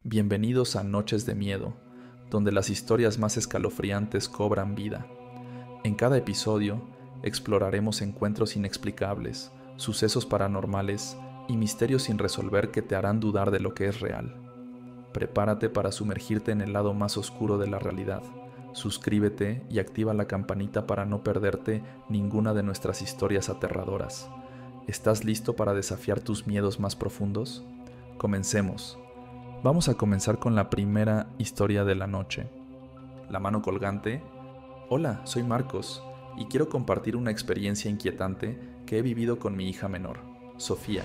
Bienvenidos a Noches de Miedo, donde las historias más escalofriantes cobran vida. En cada episodio exploraremos encuentros inexplicables, sucesos paranormales y misterios sin resolver que te harán dudar de lo que es real. Prepárate para sumergirte en el lado más oscuro de la realidad. Suscríbete y activa la campanita para no perderte ninguna de nuestras historias aterradoras. ¿Estás listo para desafiar tus miedos más profundos? Comencemos. Vamos a comenzar con la primera historia de la noche. La mano colgante. Hola, soy Marcos y quiero compartir una experiencia inquietante que he vivido con mi hija menor, Sofía.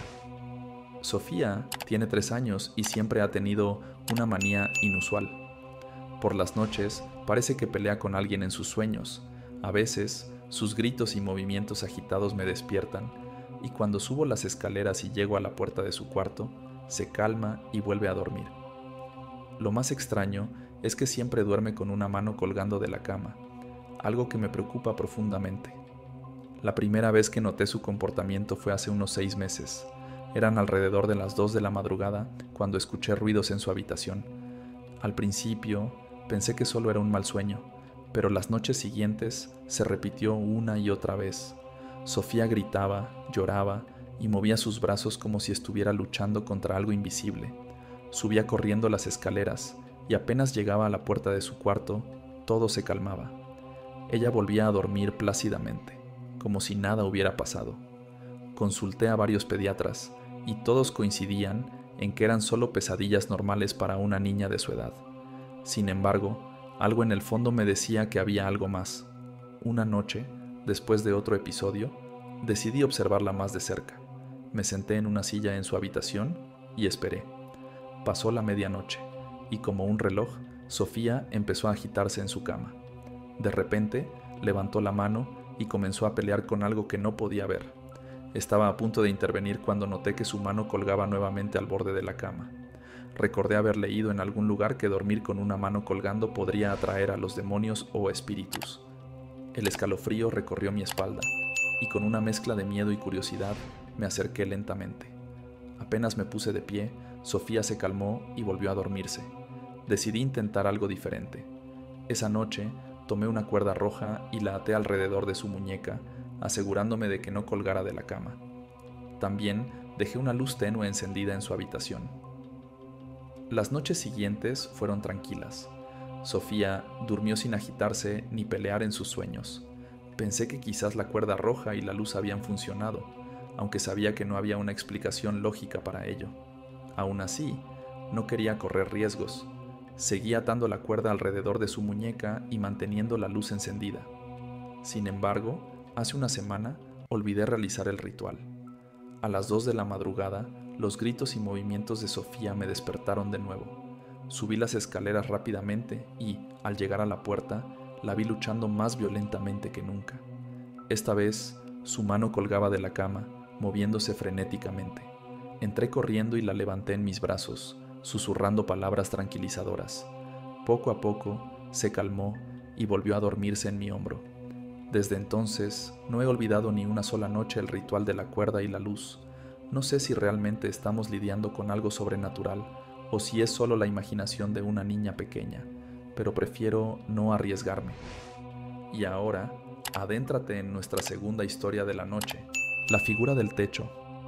Sofía tiene 3 años y siempre ha tenido una manía inusual. Por las noches parece que pelea con alguien en sus sueños. A veces, sus gritos y movimientos agitados me despiertan, y cuando subo las escaleras y llego a la puerta de su cuarto, se calma y vuelve a dormir. Lo más extraño es que siempre duerme con una mano colgando de la cama, algo que me preocupa profundamente. La primera vez que noté su comportamiento fue hace unos 6 meses. Eran alrededor de las 2 de la madrugada cuando escuché ruidos en su habitación. Al principio pensé que solo era un mal sueño, pero las noches siguientes se repitió una y otra vez. Sofía gritaba, lloraba y movía sus brazos como si estuviera luchando contra algo invisible. Subía corriendo las escaleras y apenas llegaba a la puerta de su cuarto, todo se calmaba. Ella volvía a dormir plácidamente, como si nada hubiera pasado. Consulté a varios pediatras y todos coincidían en que eran solo pesadillas normales para una niña de su edad. Sin embargo, algo en el fondo me decía que había algo más. Una noche, después de otro episodio, decidí observarla más de cerca. Me senté en una silla en su habitación y esperé. Pasó la medianoche, y como un reloj, Sofía empezó a agitarse en su cama. De repente, levantó la mano y comenzó a pelear con algo que no podía ver. Estaba a punto de intervenir cuando noté que su mano colgaba nuevamente al borde de la cama. Recordé haber leído en algún lugar que dormir con una mano colgando podría atraer a los demonios o espíritus. El escalofrío recorrió mi espalda, y con una mezcla de miedo y curiosidad, me acerqué lentamente. Apenas me puse de pie, Sofía se calmó y volvió a dormirse. Decidí intentar algo diferente. Esa noche, tomé una cuerda roja y la até alrededor de su muñeca, asegurándome de que no colgara de la cama. También dejé una luz tenue encendida en su habitación. Las noches siguientes fueron tranquilas. Sofía durmió sin agitarse ni pelear en sus sueños. Pensé que quizás la cuerda roja y la luz habían funcionado, aunque sabía que no había una explicación lógica para ello. Aún así, no quería correr riesgos. Seguí atando la cuerda alrededor de su muñeca y manteniendo la luz encendida. Sin embargo, hace una semana olvidé realizar el ritual. A las 2 de la madrugada, los gritos y movimientos de Sofía me despertaron de nuevo. Subí las escaleras rápidamente y, al llegar a la puerta, la vi luchando más violentamente que nunca. Esta vez, su mano colgaba de la cama, moviéndose frenéticamente. Entré corriendo y la levanté en mis brazos, susurrando palabras tranquilizadoras. Poco a poco, se calmó y volvió a dormirse en mi hombro. Desde entonces, no he olvidado ni una sola noche el ritual de la cuerda y la luz. No sé si realmente estamos lidiando con algo sobrenatural o si es solo la imaginación de una niña pequeña, pero prefiero no arriesgarme. Y ahora, adéntrate en nuestra segunda historia de la noche, la figura del techo.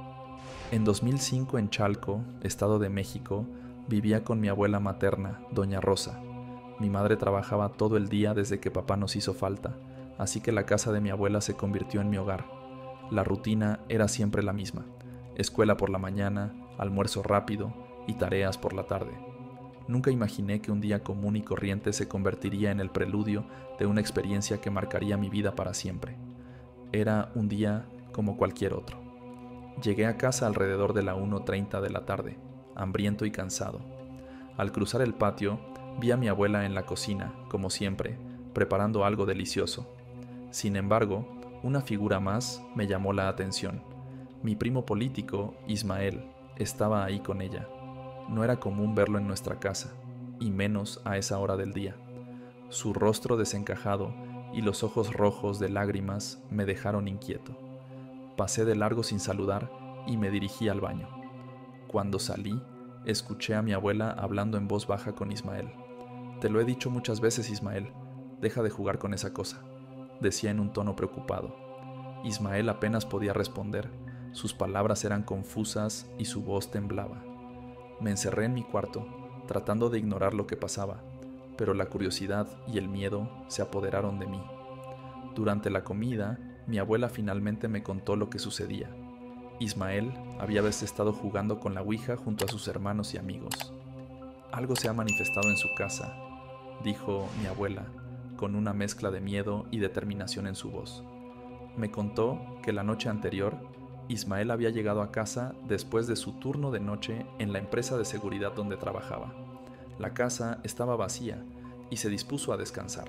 En 2005, en Chalco, Estado de México, vivía con mi abuela materna, doña Rosa. Mi madre trabajaba todo el día desde que papá nos hizo falta, así que la casa de mi abuela se convirtió en mi hogar. La rutina era siempre la misma: escuela por la mañana, almuerzo rápido y tareas por la tarde. Nunca imaginé que un día común y corriente se convertiría en el preludio de una experiencia que marcaría mi vida para siempre. Era un día como cualquier otro. Llegué a casa alrededor de la 1:30 de la tarde, hambriento y cansado. Al cruzar el patio, vi a mi abuela en la cocina, como siempre, preparando algo delicioso. Sin embargo, una figura más me llamó la atención. Mi primo político, Ismael, estaba ahí con ella. No era común verlo en nuestra casa, y menos a esa hora del día. Su rostro desencajado y los ojos rojos de lágrimas me dejaron inquieto. Pasé de largo sin saludar y me dirigí al baño. Cuando salí, Escuché a mi abuela hablando en voz baja con Ismael. «Te lo he dicho muchas veces, Ismael, deja de jugar con esa cosa», decía en un tono preocupado. Ismael apenas podía responder, sus palabras eran confusas y su voz temblaba. Me encerré en mi cuarto, tratando de ignorar lo que pasaba, pero la curiosidad y el miedo se apoderaron de mí. Durante la comida, mi abuela finalmente me contó lo que sucedía. Ismael había estado jugando con la ouija junto a sus hermanos y amigos. «Algo se ha manifestado en su casa», dijo mi abuela, con una mezcla de miedo y determinación en su voz. Me contó que la noche anterior, Ismael había llegado a casa después de su turno de noche en la empresa de seguridad donde trabajaba. La casa estaba vacía y se dispuso a descansar.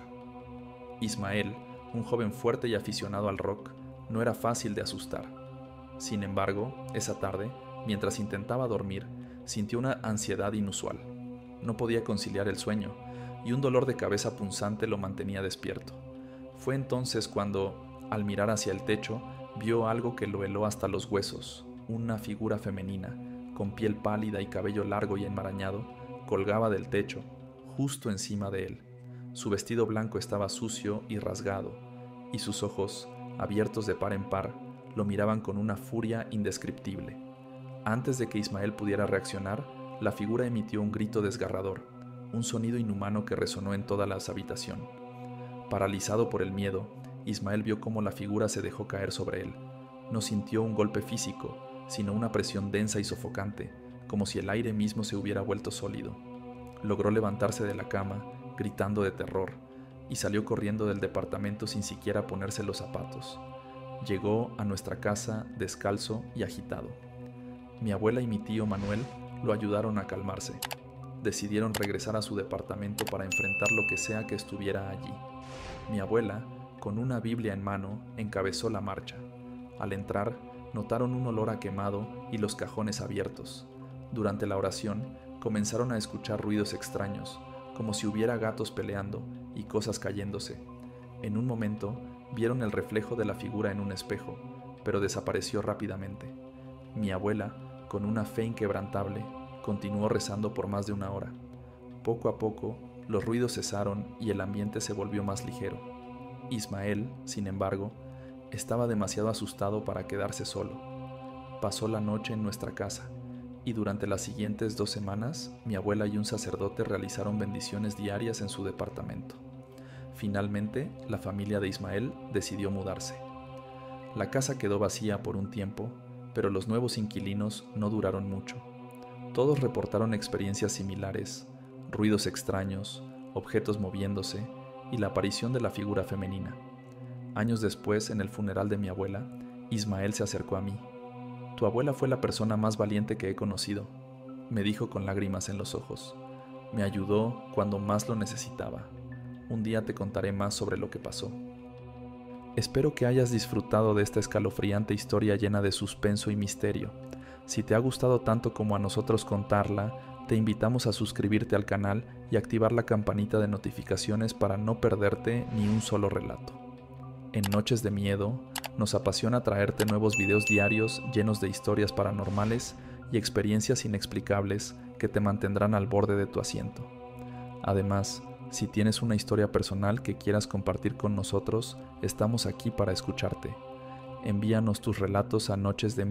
Ismael, un joven fuerte y aficionado al rock, no era fácil de asustar. Sin embargo, esa tarde, mientras intentaba dormir, sintió una ansiedad inusual. No podía conciliar el sueño y un dolor de cabeza punzante lo mantenía despierto. Fue entonces cuando, al mirar hacia el techo, vio algo que lo heló hasta los huesos. Una figura femenina, con piel pálida y cabello largo y enmarañado, colgaba del techo, justo encima de él. Su vestido blanco estaba sucio y rasgado, y sus ojos, abiertos de par en par, lo miraban con una furia indescriptible. Antes de que Ismael pudiera reaccionar, la figura emitió un grito desgarrador, un sonido inhumano que resonó en toda la habitación. Paralizado por el miedo, Ismael vio cómo la figura se dejó caer sobre él. No sintió un golpe físico, sino una presión densa y sofocante, como si el aire mismo se hubiera vuelto sólido. Logró levantarse de la cama, gritando de terror, y salió corriendo del departamento sin siquiera ponerse los zapatos. Llegó a nuestra casa descalzo y agitado. Mi abuela y mi tío Manuel lo ayudaron a calmarse. Decidieron regresar a su departamento para enfrentar lo que sea que estuviera allí. Mi abuela, con una Biblia en mano, encabezó la marcha. Al entrar, notaron un olor a quemado y los cajones abiertos. Durante la oración, comenzaron a escuchar ruidos extraños, como si hubiera gatos peleando y cosas cayéndose. En un momento, vieron el reflejo de la figura en un espejo, pero desapareció rápidamente. Mi abuela, con una fe inquebrantable, continuó rezando por más de una hora. Poco a poco, los ruidos cesaron y el ambiente se volvió más ligero. Ismael, sin embargo, estaba demasiado asustado para quedarse solo. Pasó la noche en nuestra casa, y durante las siguientes 2 semanas, mi abuela y un sacerdote realizaron bendiciones diarias en su departamento. Finalmente, la familia de Ismael decidió mudarse. La casa quedó vacía por un tiempo, pero los nuevos inquilinos no duraron mucho. Todos reportaron experiencias similares, ruidos extraños, objetos moviéndose y la aparición de la figura femenina. Años después, en el funeral de mi abuela, Ismael se acercó a mí. «Tu abuela fue la persona más valiente que he conocido», me dijo con lágrimas en los ojos. «Me ayudó cuando más lo necesitaba. Un día te contaré más sobre lo que pasó». Espero que hayas disfrutado de esta escalofriante historia llena de suspenso y misterio. Si te ha gustado tanto como a nosotros contarla, te invitamos a suscribirte al canal y activar la campanita de notificaciones para no perderte ni un solo relato. En Noches de Miedo, nos apasiona traerte nuevos videos diarios llenos de historias paranormales y experiencias inexplicables que te mantendrán al borde de tu asiento. Además, si tienes una historia personal que quieras compartir con nosotros, estamos aquí para escucharte. Envíanos tus relatos a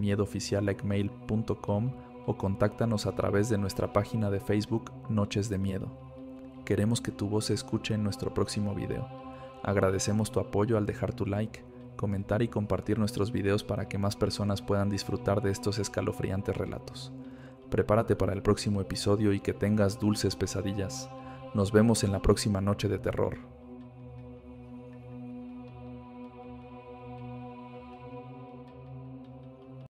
nochesdemiedoficial@gmail.com o contáctanos a través de nuestra página de Facebook Noches de Miedo. Queremos que tu voz se escuche en nuestro próximo video. Agradecemos tu apoyo al dejar tu like, comentar y compartir nuestros videos para que más personas puedan disfrutar de estos escalofriantes relatos. Prepárate para el próximo episodio y que tengas dulces pesadillas. Nos vemos en la próxima noche de terror.